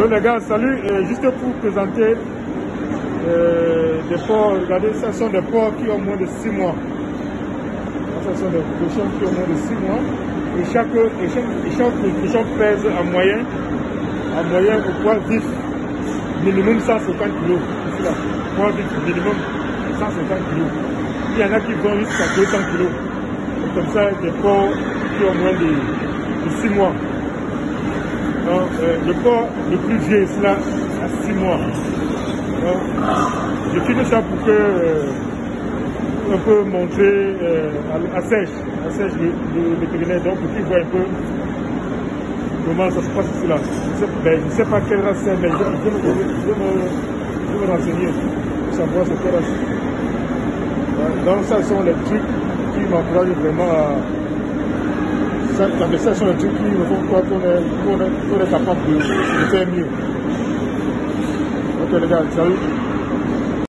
Salut les gars, salut. Juste pour présenter des porcs, regardez, ce sont des porcs qui ont moins de 6 mois. Ce sont des cochons qui ont moins de 6 mois. Et chaque cochon pèse en moyenne au poids vif, minimum 150 kg. Ici là, poids vif, minimum 150 kg. Il y en a qui vont jusqu'à 200 kg. Comme ça, des porcs qui ont moins de 6 mois. Donc, le porc le plus vieux, cela à 6 mois. Donc, je filme ça pour que on peut montrer à Serge le vétérinaire, donc pour qu'il voit un peu comment ça se passe ici là. Je ne sais pas quelle race c'est, mais je vais me renseigner pour savoir c'est quelle race. Donc ça sont les trucs qui m'encouragent vraiment à... Ça sont les trucs qui me font croire qu'on est capable de faire mieux. Ok les gars, salut.